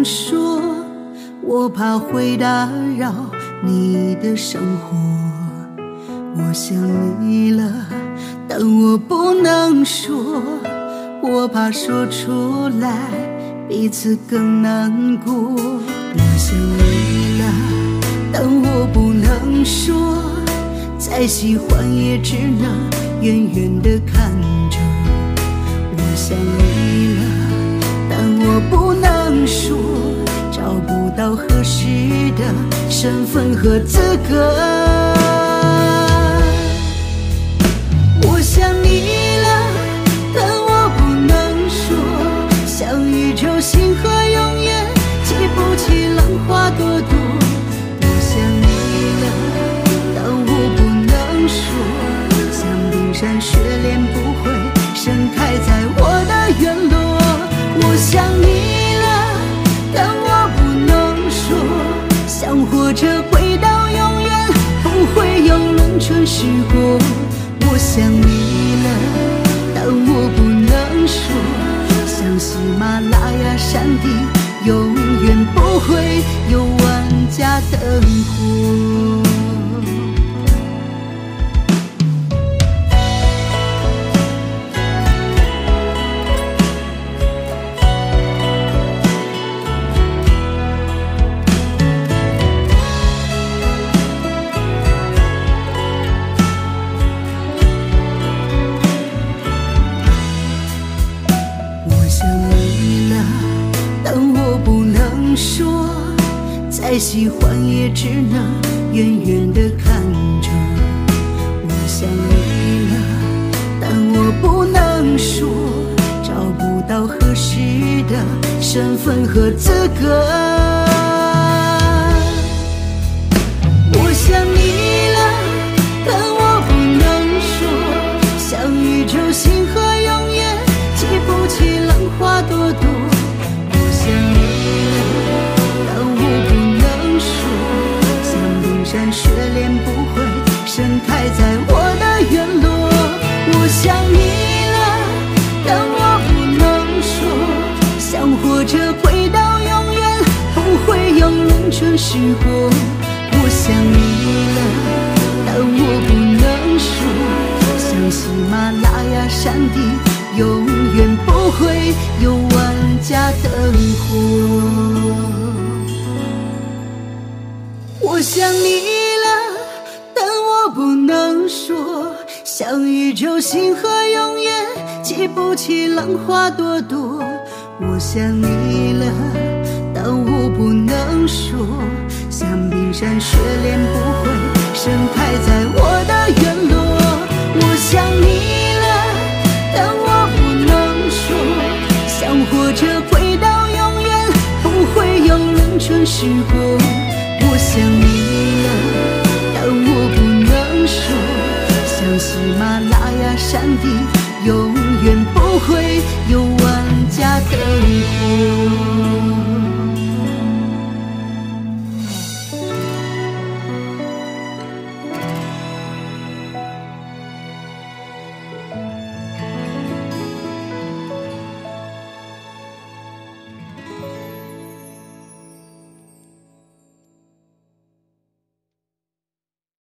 说，我怕会打扰你的生活。我想你了，但我不能说，我怕说出来彼此更难过。我想你了，但我不能说，再喜欢也只能远远地看着。我想你了，但我不能说，找不到合适的身份和资格。我想你了，但我不能说，像宇宙星河永远记不起浪花朵朵。我想你了，但我不能说，像冰山雪莲不会盛开在我的院落。我想你了，但我不能说，想活着回到永远不会有轮转时过。我想你了，但我不能说，像喜马拉雅山地永远不会有万家灯火。说再喜欢也只能远远地看着。我想你了，但我不能说，找不到合适的身份和资格。我想你了，但我不能说，像宇宙星河永远记不起浪花朵朵。我想你了，雪莲不会盛开在我的院落。我想你了，但我不能说，想活着回到永远不会有轮转时过。我想你了，但我不能说，像喜马拉雅山地永远不会有万家灯火。我想你了，但我不能说，像宇宙星河永远记不起浪花朵朵。我想你了，但我不能说，像冰山雪莲不会盛开在我的院落。我想你了，但我不能说，想活着回到永远不会有轮转时过。我想你了，但我不能说，像喜马拉雅山地永远不会有万家灯火。